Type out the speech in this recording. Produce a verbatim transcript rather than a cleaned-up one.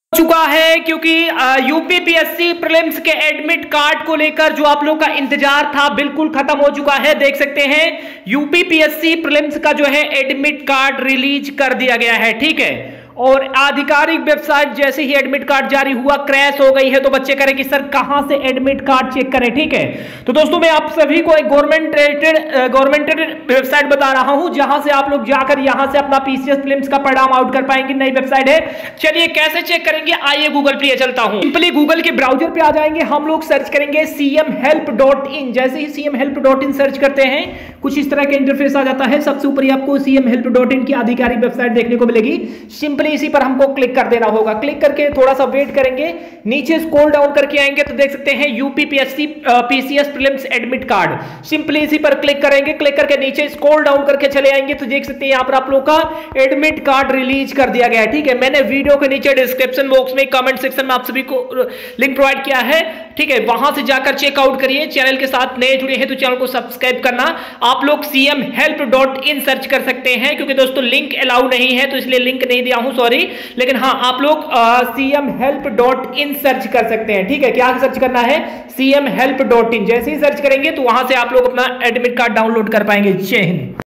चुका है क्योंकि यूपीपीएससी प्रीलिम्स के एडमिट कार्ड को लेकर जो आप लोग का इंतजार था बिल्कुल खत्म हो चुका है। देख सकते हैं यूपीपीएससी प्रीलिम्स का जो है एडमिट कार्ड रिलीज कर दिया गया है, ठीक है। और आधिकारिक वेबसाइट जैसे ही एडमिट कार्ड जारी हुआ क्रैश हो गई है, तो बच्चे करें कि सर कहां से एडमिट कार्ड चेक करें, ठीक है। तो दोस्तों मैं आप सभी को एक गवर्नमेंट गवर्नमेंटेड वेबसाइट बता रहा हूं जहां से आप लोग जाकर यहां से अपना पीसीएस प्रीलिम्स का परिणाम आउट कर पाएंगे। नई वेबसाइट है, चलिए कैसे चेक करेंगे, आइए गूगल पे चलता हूं। सिंपली गूगल के ब्राउजर पे आ जाएंगे, हम लोग सर्च करेंगे सीएम हेल्प डॉट इन। जैसे ही CM help dot in search करते हैं कुछ इस तरह का इंटरफेस आ जाता है। सबसे ऊपर आपको सीएम हेल्प डॉट इन की आधिकारिक वेबसाइट देखने को मिलेगी। सिंपली इसी पर हमको क्लिक कर देना होगा। क्लिक करके थोड़ा सा वेट करेंगे, नीचे स्क्रॉल डाउन करके आएंगे तो देख सकते हैं UPPSC PCS prelims admit card. Simply इसी पर क्लिक करेंगे, क्लिक करके नीचे स्क्रॉल डाउन करके चले आएंगे तो देख सकते हैं यहां पर आप लोगों का एडमिट कार्ड रिलीज कर दिया गया है, ठीक है। मैंने वीडियो के नीचे डिस्क्रिप्शन बॉक्स में कमेंट सेक्शन में आप सभी को लिंक प्रोवाइड किया है, ठीक है। वहां से जाकर चेकआउट करिए। चैनल के साथ नए जुड़े हैं तो चैनल को सब्सक्राइब करना। आप लोग CM help dot in search कर सकते हैं क्योंकि दोस्तों लिंक अलाउ नहीं है तो इसलिए लिंक नहीं दिया हूं, सॉरी। लेकिन हाँ आप लोग CM help dot in search कर सकते हैं, ठीक है। क्या सर्च करना है, सीएम हेल्प डॉट इन। जैसे ही सर्च करेंगे तो वहां से आप लोग अपना एडमिट कार्ड डाउनलोड कर पाएंगे। जय हिंद।